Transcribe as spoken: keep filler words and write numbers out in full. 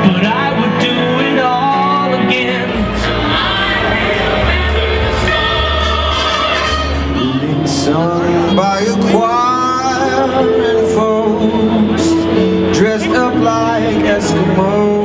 but I would do it all again. Being sung by a choir and folks dressed up like Eskimos.